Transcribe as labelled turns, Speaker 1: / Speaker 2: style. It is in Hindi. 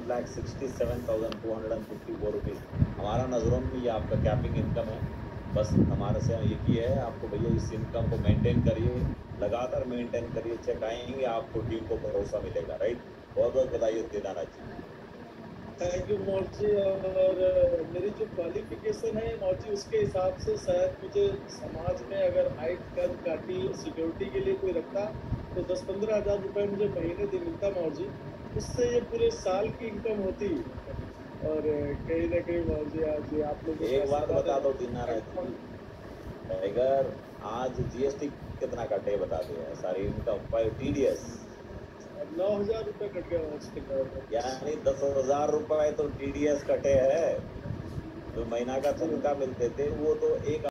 Speaker 1: 1,67,254 रुपीज़। हमारा नज़रों में ये आपका कैपिंग इनकम है। बस हमारे से ये की है आपको भैया इस इनकम को मेंटेन करिए, लगातार मेंटेन करिए, चेक आएंगे, आपको टीम को भरोसा मिलेगा। राइट, बहुत बहुत बधाई दीनानाथ जी।
Speaker 2: Thank you Maurya ji. और मेरी जो क्वालिफिकेशन है मौर्य जी, उसके हिसाब से शायद मुझे समाज में अगर हाइट कद काटी सिक्योरिटी के लिए कोई रखता तो 10-15 हज़ार रुपये मुझे महीने दिन मिलता मौर्य जी। उससे ये पूरे साल की इनकम होती। और कहीं ना कहीं मौर्य जी आज आप लोगों का
Speaker 1: एक बात
Speaker 2: आशीर्वाद है
Speaker 1: बता दो
Speaker 2: मौर्य जी,
Speaker 1: दीनानाथ
Speaker 2: करता
Speaker 1: जी,
Speaker 2: हूँ।
Speaker 1: अगर आज जीएसटी कितना कटे बता दो यार, सारी इनकम पर टीडीएस
Speaker 2: 9,000 रुपये कट गया मौर्य जी।
Speaker 1: यानी 10,000 रुपए तो टीडीएस कटे हैं। जो महीना का
Speaker 2: जी
Speaker 1: तनख्वाह मिलते थे वो तो एक